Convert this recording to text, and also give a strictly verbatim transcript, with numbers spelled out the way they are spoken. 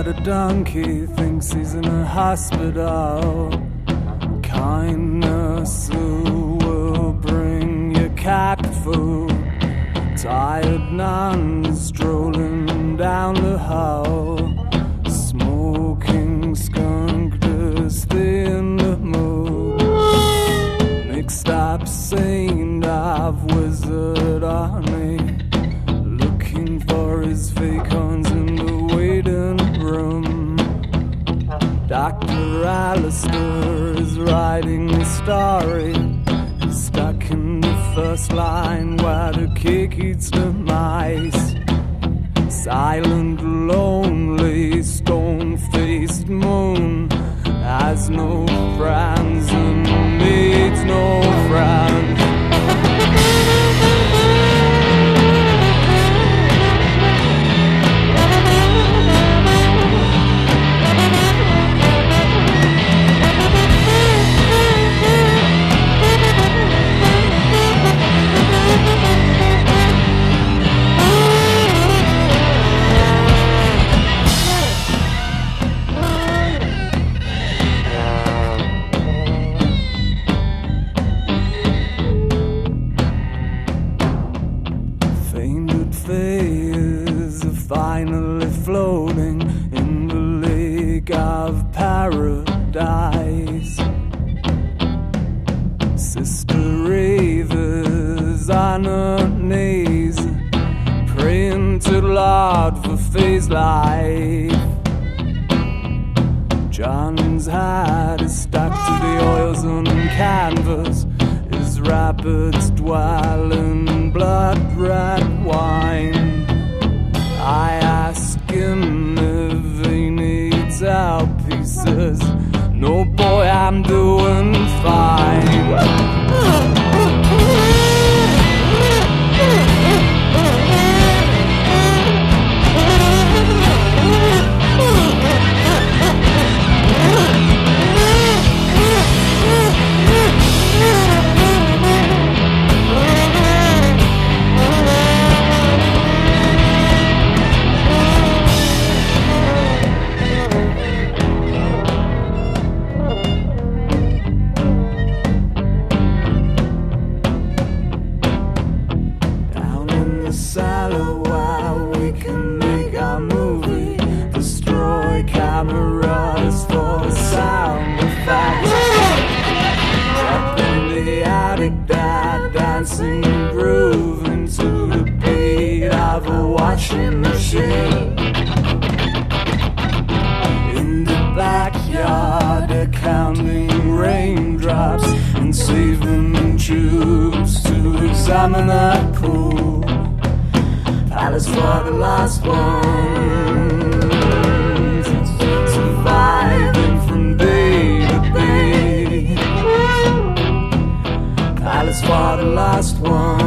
but a donkey thinks he's in a hospital. Kindness will bring you cat food. Tired nuns strolling down the hall, smoking skunk to stay in the mood. Mixed up saint of wizard army, looking for his fake horns in the waiting room. Doctor Alistair is writing the story, stuck in the first line where the cake eats the mice. Silent, lonely, stone-faced moon has no friends and needs no friends. Faces are finally floating in the lake of paradise. Sister Ravers on her knees, praying to the Lord for phase life. John's hat is stuck to the oils on canvas, his rapids dwell in blood red wine. I ask him if he needs help, he says, no boy, I'm doing fine. While we can make our movie, destroy cameras for sound effects. Up in the attic, that dancing groove into the beat of a washing machine. In the backyard, they're counting raindrops and saving tubes to examine that pool. Palace for the last ones, surviving from day to day. Palace for the last ones.